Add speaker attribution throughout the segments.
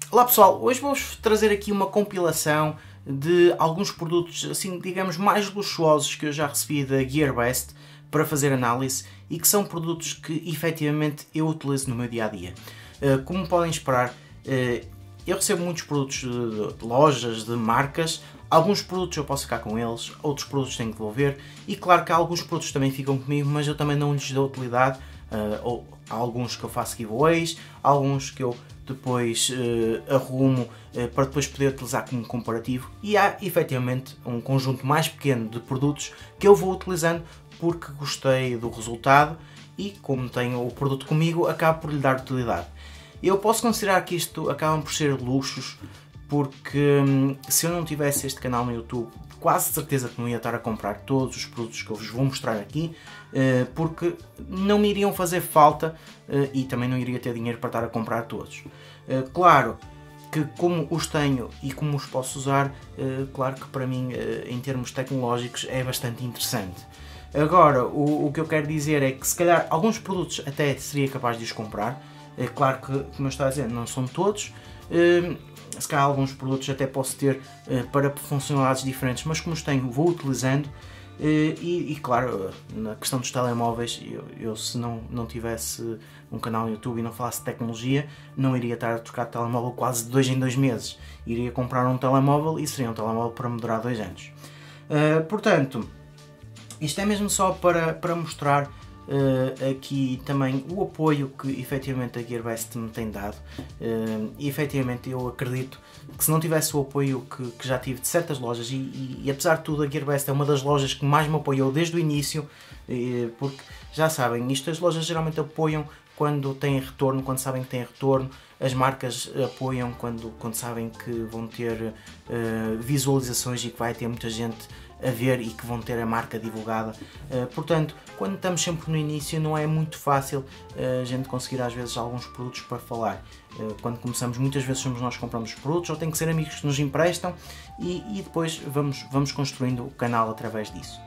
Speaker 1: Olá pessoal, hoje vou-vos trazer aqui uma compilação de alguns produtos, assim, digamos, mais luxuosos que eu já recebi da Gearbest para fazer análise e que são produtos que efetivamente eu utilizo no meu dia-a-dia. Como podem esperar, eu recebo muitos produtos de lojas, de marcas. Alguns produtos eu posso ficar com eles, outros produtos tenho que devolver e claro que alguns produtos também ficam comigo, mas eu também não lhes dou utilidade. Ou há alguns que eu faço giveaways, alguns que eu depois arrumo para depois poder utilizar como comparativo, e há efetivamente um conjunto mais pequeno de produtos que eu vou utilizando porque gostei do resultado e como tenho o produto comigo acabo por lhe dar utilidade. Eu posso considerar que isto acabam por ser luxos porque se eu não tivesse este canal no YouTube quase certeza que não ia estar a comprar todos os produtos que eu vos vou mostrar aqui, porque não me iriam fazer falta e também não iria ter dinheiro para estar a comprar todos. Claro que como os tenho e como os posso usar, claro que para mim em termos tecnológicos é bastante interessante. Agora, o que eu quero dizer é que se calhar alguns produtos até seria capaz de os comprar, claro que, como eu estava a dizer, não são todos. Se calhar alguns produtos até posso ter para funcionalidades diferentes, mas como os tenho vou utilizando e claro, na questão dos telemóveis, eu se não tivesse um canal no YouTube e não falasse de tecnologia, não iria estar a trocar de telemóvel quase de 2 em 2 meses. Iria comprar um telemóvel e seria um telemóvel para me durar 2 anos. Portanto, isto é mesmo só para mostrar aqui também o apoio que efetivamente a Gearbest me tem dado e efetivamente eu acredito que se não tivesse o apoio que já tive de certas lojas e apesar de tudo a Gearbest é uma das lojas que mais me apoiou desde o início, porque já sabem, isto as lojas geralmente apoiam quando têm retorno, quando sabem que têm retorno, as marcas apoiam quando sabem que vão ter visualizações e que vai ter muita gente a ver e que vão ter a marca divulgada. Portanto, quando estamos sempre no início não é muito fácil a gente conseguir às vezes alguns produtos para falar. Quando começamos muitas vezes somos nós que compramos os produtos ou tem que ser amigos que nos emprestam e depois vamos construindo o canal através disso.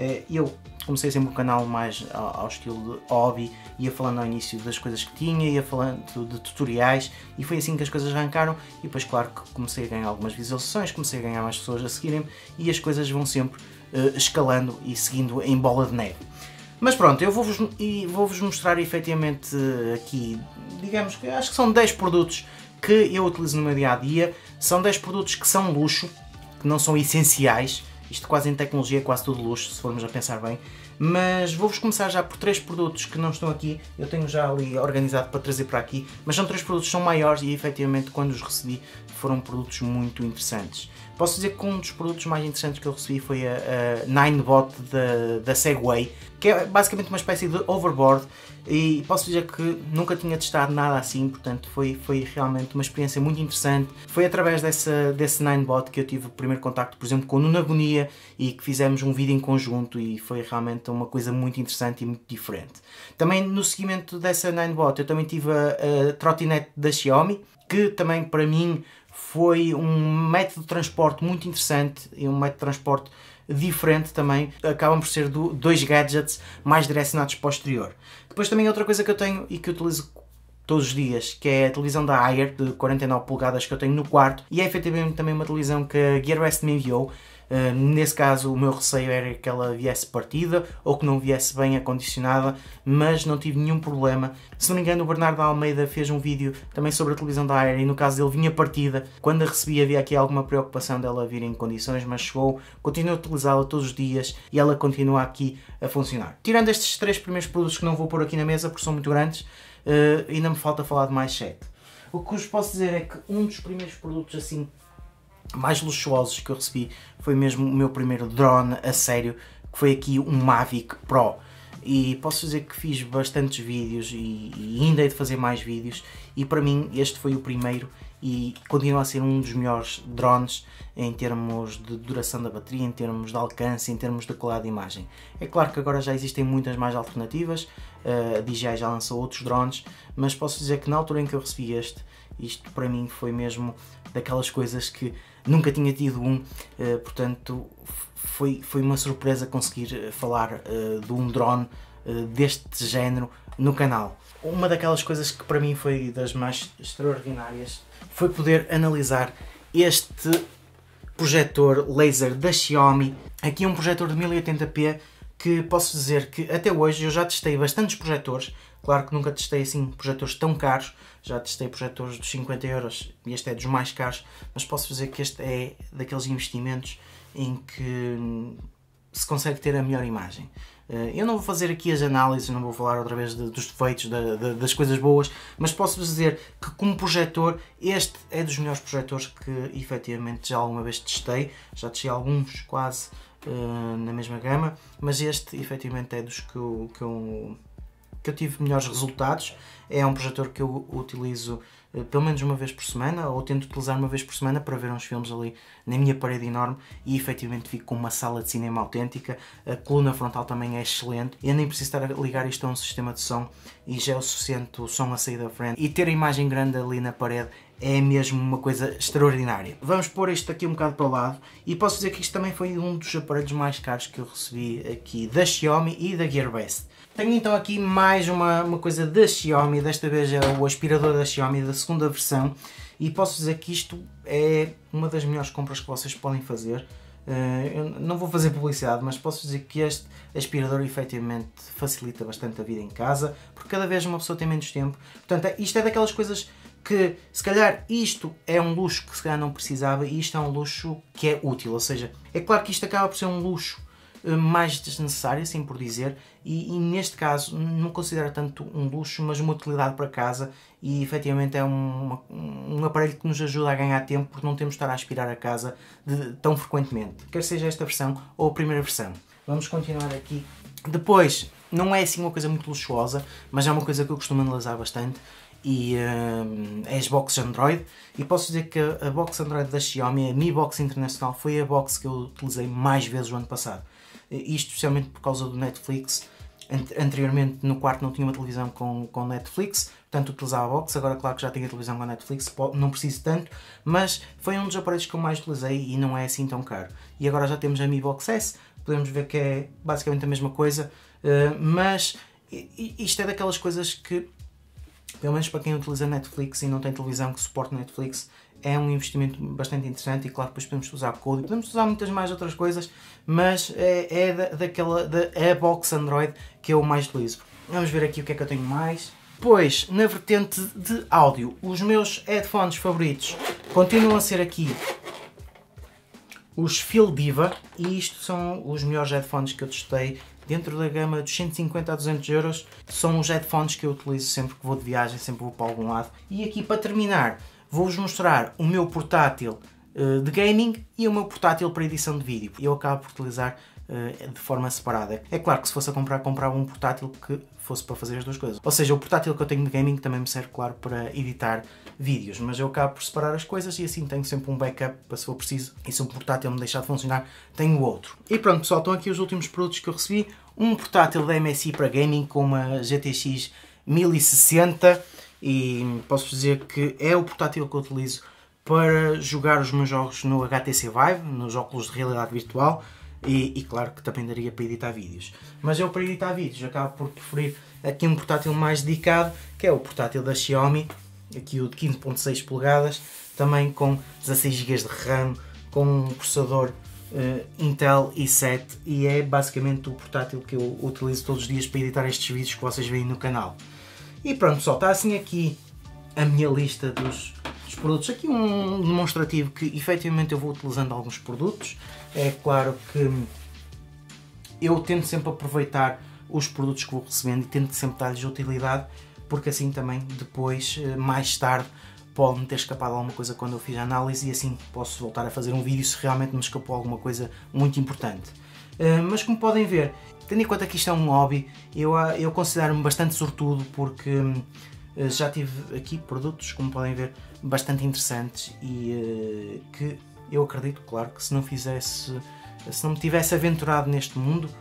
Speaker 1: Eu comecei sempre o canal mais ao estilo de hobby, ia falando ao início das coisas que tinha, ia falando de tutoriais e foi assim que as coisas arrancaram e depois claro que comecei a ganhar algumas visualizações, comecei a ganhar mais pessoas a seguirem-me e as coisas vão sempre escalando e seguindo em bola de neve. Mas pronto, eu vou-vos mostrar efetivamente aqui, digamos que acho que são 10 produtos que eu utilizo no meu dia-a-dia, são 10 produtos que são luxo, que não são essenciais. Isto quase em tecnologia é quase tudo luxo, se formos a pensar bem. Mas vou-vos começar já por 3 produtos que não estão aqui. Eu tenho já ali organizado para trazer para aqui. Mas são 3 produtos que são maiores e efetivamente quando os recebi foram produtos muito interessantes. Posso dizer que um dos produtos mais interessantes que eu recebi foi a Ninebot da Segway, que é basicamente uma espécie de overboard e posso dizer que nunca tinha testado nada assim, portanto foi realmente uma experiência muito interessante. Foi através desse Ninebot que eu tive o primeiro contacto, por exemplo, com o Nuno Agonia e que fizemos um vídeo em conjunto e foi realmente uma coisa muito interessante e muito diferente. Também no seguimento dessa Ninebot eu também tive a trotinete da Xiaomi, que também para mim foi um método de transporte muito interessante e um método de transporte diferente também. Acabam por ser dois gadgets mais direcionados para o exterior. Depois também outra coisa que eu tenho e que eu utilizo todos os dias, que é a televisão da Haier de 49 polegadas que eu tenho no quarto e é efetivamente também uma televisão que a Gearbest me enviou. Nesse caso o meu receio era que ela viesse partida ou que não viesse bem acondicionada, mas não tive nenhum problema. Se não me engano o Bernardo Almeida fez um vídeo também sobre a televisão da Haier e no caso dele vinha partida. Quando a recebi havia aqui alguma preocupação dela vir em condições, mas chegou, continuo a utilizá-la todos os dias e ela continua aqui a funcionar. Tirando estes 3 primeiros produtos que não vou pôr aqui na mesa porque são muito grandes, ainda me falta falar de mais 7. O que vos posso dizer é que um dos primeiros produtos assim mais luxuosos que eu recebi foi mesmo o meu primeiro drone a sério, que foi aqui um Mavic Pro. E posso dizer que fiz bastantes vídeos e ainda hei de fazer mais vídeos e para mim este foi o primeiro e continua a ser um dos melhores drones em termos de duração da bateria, em termos de alcance, em termos de qualidade de imagem. É claro que agora já existem muitas mais alternativas, a DJI já lançou outros drones, mas posso dizer que na altura em que eu recebi isto para mim foi mesmo daquelas coisas que nunca tinha tido portanto foi uma surpresa conseguir falar de um drone deste género no canal. Uma daquelas coisas que para mim foi das mais extraordinárias foi poder analisar este projetor laser da Xiaomi. Aqui é um projetor de 1080p que posso dizer que até hoje eu já testei bastantes projetores. Claro que nunca testei assim projetores tão caros, já testei projetores dos 50 euros e este é dos mais caros, mas posso dizer que este é daqueles investimentos em que se consegue ter a melhor imagem. Eu não vou fazer aqui as análises, não vou falar outra vez dos defeitos, das coisas boas, mas posso dizer que como projetor, este é dos melhores projetores que efetivamente já alguma vez testei. Já testei alguns quase na mesma gama, mas este efetivamente é dos que eu tive melhores resultados. É um projetor que eu utilizo pelo menos uma vez por semana, ou tento utilizar uma vez por semana para ver uns filmes ali na minha parede enorme e efetivamente fico com uma sala de cinema autêntica. A coluna frontal também é excelente, eu nem preciso estar a ligar isto a um sistema de som e já é o suficiente o som a sair da frente, e ter a imagem grande ali na parede é mesmo uma coisa extraordinária. Vamos pôr isto aqui um bocado para o lado e posso dizer que isto também foi um dos aparelhos mais caros que eu recebi aqui da Xiaomi e da Gearbest. Tenho então aqui mais uma coisa da Xiaomi, desta vez é o aspirador da Xiaomi da segunda versão, e posso dizer que isto é uma das melhores compras que vocês podem fazer. Eu não vou fazer publicidade, mas posso dizer que este aspirador efetivamente facilita bastante a vida em casa, porque cada vez uma pessoa tem menos tempo. Portanto, isto é daquelas coisas que, se calhar, isto é um luxo que se calhar não precisava e isto é um luxo que é útil. Ou seja, é claro que isto acaba por ser um luxo mais desnecessário, assim por dizer, e neste caso não considero tanto um luxo, mas uma utilidade para casa, e efetivamente é um aparelho que nos ajuda a ganhar tempo, porque não temos de estar a aspirar a casa tão frequentemente, quer seja esta versão ou a primeira versão. Vamos continuar aqui. Depois, não é assim uma coisa muito luxuosa, mas é uma coisa que eu costumo analisar bastante, e é as boxes Android, e posso dizer que a box Android da Xiaomi, a Mi Box Internacional, foi a box que eu utilizei mais vezes o ano passado. Isto especialmente por causa do Netflix. Anteriormente no quarto não tinha uma televisão com Netflix, portanto utilizava a box. Agora claro que já tenho a televisão com Netflix, não preciso tanto, mas foi um dos aparelhos que eu mais utilizei e não é assim tão caro. E agora já temos a Mi Box S, podemos ver que é basicamente a mesma coisa, mas isto é daquelas coisas que, pelo menos para quem utiliza Netflix e não tem televisão que suporte Netflix, é um investimento bastante interessante. E claro, depois podemos usar code, podemos usar muitas mais outras coisas, mas é a box Android que eu mais utilizo. Vamos ver aqui o que é que eu tenho mais. Pois, na vertente de áudio, os meus headphones favoritos continuam a ser aqui os Feel Diva, e isto são os melhores headphones que eu testei. Dentro da gama dos 150 a 200 euros, são os headphones que eu utilizo sempre que vou de viagem, sempre vou para algum lado. E aqui para terminar, vou-vos mostrar o meu portátil de gaming e o meu portátil para edição de vídeo. Eu acabo por utilizar de forma separada. É claro que se fosse a comprar, comprava um portátil que fosse para fazer as duas coisas. Ou seja, o portátil que eu tenho de gaming também me serve, claro, para editar vídeos, mas eu acabo por separar as coisas e assim tenho sempre um backup para se for preciso, e se um portátil me deixar de funcionar, tenho outro. E pronto pessoal, estão aqui os últimos produtos que eu recebi. Um portátil da MSI para gaming com uma GTX 1060, e posso dizer que é o portátil que eu utilizo para jogar os meus jogos no HTC Vive, nos óculos de realidade virtual, e claro que também daria para editar vídeos. Mas eu, para editar vídeos, acabo por preferir aqui um portátil mais dedicado, que é o portátil da Xiaomi, aqui o de 15.6 polegadas, também com 16 GB de RAM, com um processador Intel i7, e é basicamente o portátil que eu utilizo todos os dias para editar estes vídeos que vocês veem no canal. E pronto pessoal, está assim aqui a minha lista dos produtos. Aqui um demonstrativo que efetivamente eu vou utilizando alguns produtos. É claro que eu tento sempre aproveitar os produtos que vou recebendo e tento sempre dar-lhes utilidade, porque assim também depois, mais tarde, pode-me ter escapado alguma coisa quando eu fiz a análise, e assim posso voltar a fazer um vídeo se realmente me escapou alguma coisa muito importante. Mas como podem ver, tendo em conta que isto é um hobby, eu considero-me bastante sortudo, porque já tive aqui produtos, como podem ver, bastante interessantes, e que eu acredito, claro, que se não me tivesse aventurado neste mundo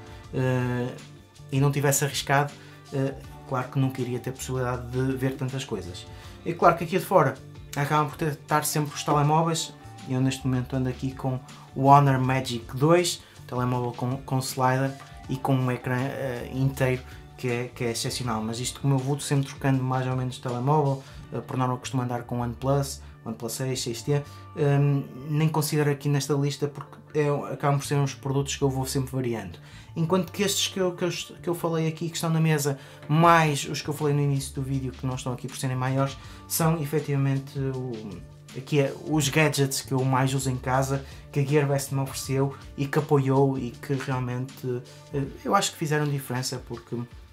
Speaker 1: e não tivesse arriscado, claro que nunca iria ter possibilidade de ver tantas coisas. E claro que aqui de fora acabam por estar sempre os telemóveis. Eu neste momento ando aqui com o Honor Magic 2, telemóvel com slider e com um ecrã inteiro, que é excepcional, mas isto como eu vou sempre trocando mais ou menos de telemóvel, por norma eu costumo andar com OnePlus 6, 6T, nem considero aqui nesta lista porque acabam por ser uns produtos que eu vou sempre variando. Enquanto que estes que eu falei aqui, que estão na mesa, mais os que eu falei no início do vídeo, que não estão aqui por serem maiores, são efetivamente os gadgets que eu mais uso em casa, que a Gearbest me ofereceu e que apoiou e que realmente eu acho que fizeram diferença porque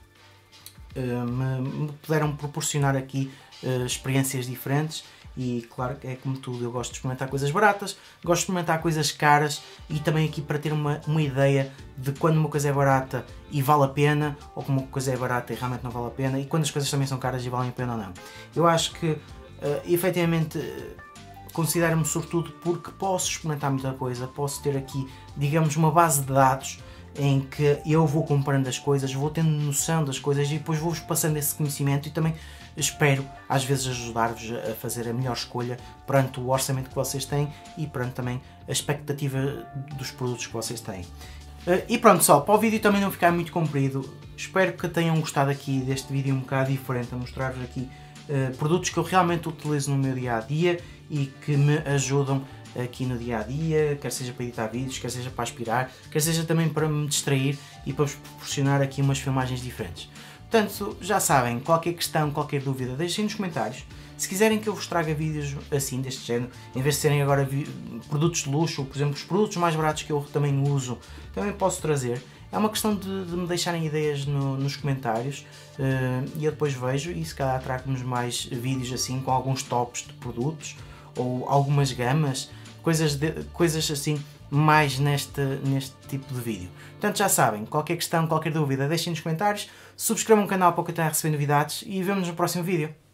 Speaker 1: me puderam proporcionar aqui experiências diferentes. E claro que é como tudo, eu gosto de experimentar coisas baratas, gosto de experimentar coisas caras e também aqui para ter uma ideia de quando uma coisa é barata e vale a pena, ou como uma coisa é barata e realmente não vale a pena, e quando as coisas também são caras e valem a pena ou não. Eu acho que efetivamente considero-me sortudo porque posso experimentar muita coisa, posso ter aqui, digamos, uma base de dados em que eu vou comparando as coisas, vou tendo noção das coisas e depois vou-vos passando esse conhecimento e também espero às vezes ajudar-vos a fazer a melhor escolha perante o orçamento que vocês têm e perante também a expectativa dos produtos que vocês têm. E pronto pessoal, para o vídeo também não ficar muito comprido, espero que tenham gostado aqui deste vídeo um bocado diferente, a mostrar-vos aqui produtos que eu realmente utilizo no meu dia-a-dia e que me ajudam aqui no dia-a-dia, quer seja para editar vídeos, quer seja para aspirar, quer seja também para me distrair e para vos proporcionar aqui umas filmagens diferentes. Portanto, já sabem, qualquer questão, qualquer dúvida, deixem nos comentários. Se quiserem que eu vos traga vídeos assim, deste género, em vez de serem agora produtos de luxo, por exemplo, os produtos mais baratos que eu também uso, também posso trazer. É uma questão de me deixarem ideias nos comentários e eu depois vejo e se calhar trago-nos mais vídeos assim com alguns tops de produtos ou algumas gamas, coisas assim mais neste tipo de vídeo. Portanto já sabem, qualquer questão, qualquer dúvida deixem nos comentários, subscrevam o canal para que eu tenha a receber novidades e vemo-nos no próximo vídeo.